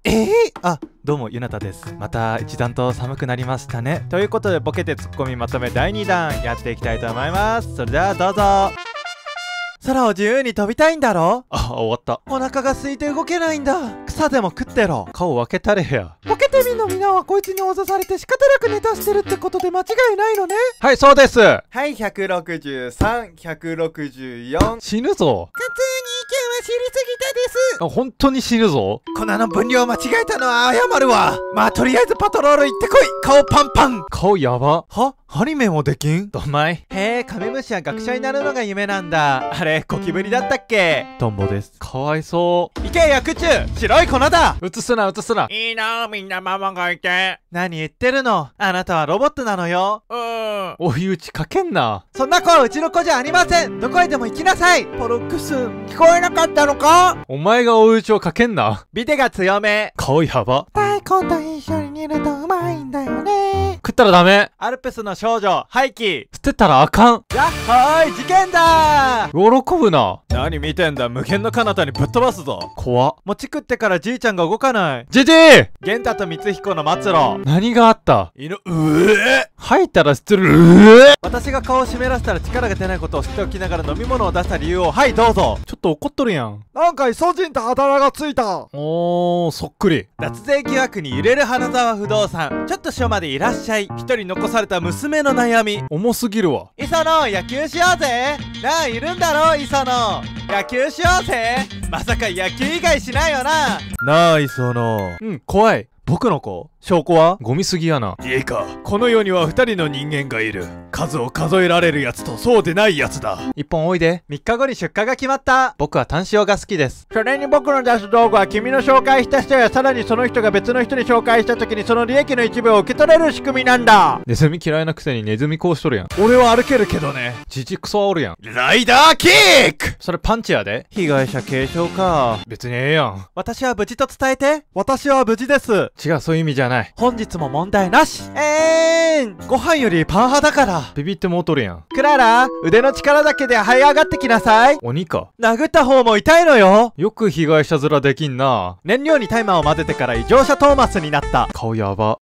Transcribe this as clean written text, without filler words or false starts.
あ、どうもゆなたです。また一段と寒くなりましたね。ということでボケてツッコミまとめ第2弾やっていきたいと思います。それではどうぞ。空を自由に飛びたいんだろ。あ、終わった。お腹が空いて動けないんだ。草でも食ってろ。顔分けたれや。ボケてみのみんなはこいつに脅されて仕方なくネタしてるってことで間違いないのね。はい、そうです。はい、163、164。死ぬぞ。普通に意見は知りすぎたです。あ、本当に死ぬぞ。粉の分量間違えたのは謝るわ。まあとりあえずパトロール行ってこい。顔パンパン。顔やば。は？アニメもできん？どんまい。へえ、カメムシは学者になるのが夢なんだ。あれ、ゴキブリだったっけ？トンボです。かわいそう。いけ、薬中！白い粉だ！映すな、映すな。いいな、みんなママがいて。何言ってるの？あなたはロボットなのよ。追い打ちかけんな。そんな子はうちの子じゃありません。どこへでも行きなさい。ポロックス、聞こえなかったのか？お前が追い打ちをかけんな。ビデが強め。顔やば。大根と一緒に煮るとうまいんだよね。食ったらダメ。アルプスの少女、廃棄。捨てたらあかん。やっほーい、事件だー。喜ぶな。何見てんだ、無限の彼方にぶっ飛ばすぞ。怖っ。餅食ってからじいちゃんが動かない。じじい！玄太と光彦の末路。何があった？吐いたら捨てる。私が顔を湿らせたら力が出ないことを知っておきながら飲み物を出した理由を、はいどうぞ。ちょっと怒っとるやん。なんかイソジンとあだ名がついた。おー、そっくり。脱税疑惑に揺れる花沢不動産。ちょっと署までいらっしゃい。一人残された娘の悩み。重すぎるわ。磯野、野球しようぜ。なあ、いるんだろ磯野。野球しようぜ。まさか野球以外しないよな。なあ磯野。うん、怖い。僕の子？証拠は？ゴミすぎやな。いいか、この世には2人の人間がいる。数を数えられるやつとそうでないやつだ。一本おいで。3日後に出荷が決まった。僕はタン塩が好きです。それに僕の出す道具は君の紹介した人やさらにその人が別の人に紹介した時にその利益の一部を受け取れる仕組みなんだ。ネズミ嫌いなくせにネズミこうしとるやん。俺は歩けるけどね。ジジクソはおるやん。ライダーキック！それパンチやで。被害者軽傷か。別にええやん。私は無事と伝えて。私は無事です。違う、そういう意味じゃない。本日も問題なし。ご飯よりパン派だから。ビビってもうとるやん。クララ、腕の力だけで這い上がってきなさい。鬼か。殴った方も痛いのよ。よく被害者面できんな。燃料にタイマーを混ぜてから異常者トーマスになった。顔やば。